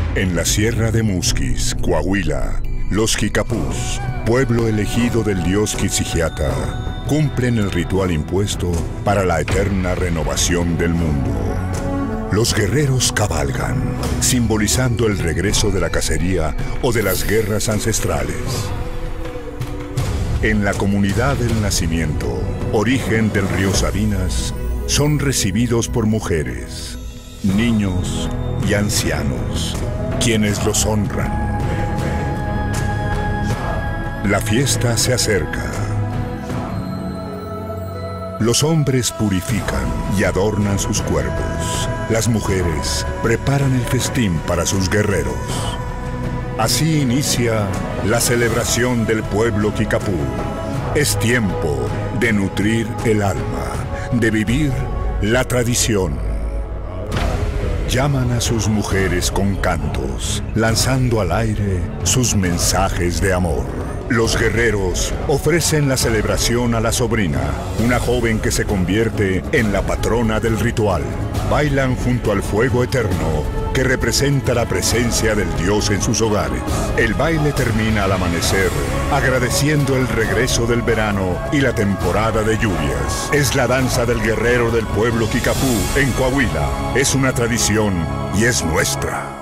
En la Sierra de Musquis, Coahuila, los Jicapús, pueblo elegido del dios Quitsigiata, cumplen el ritual impuesto para la eterna renovación del mundo. Los guerreros cabalgan, simbolizando el regreso de la cacería o de las guerras ancestrales. En la comunidad del Nacimiento, origen del río Sabinas, son recibidos por mujeres, niños y ancianos, quienes los honran. La fiesta se acerca. Los hombres purifican y adornan sus cuerpos. Las mujeres preparan el festín para sus guerreros. Así inicia la celebración del pueblo Kicapú. Es tiempo de nutrir el alma, de vivir la tradición. Llaman a sus mujeres con cantos, lanzando al aire sus mensajes de amor. Los guerreros ofrecen la celebración a la sobrina, una joven que se convierte en la patrona del ritual. Bailan junto al fuego eterno que representa la presencia del dios en sus hogares. El baile termina al amanecer, agradeciendo el regreso del verano y la temporada de lluvias. Es la danza del guerrero del pueblo Kicapú en Coahuila. Es una tradición y es nuestra.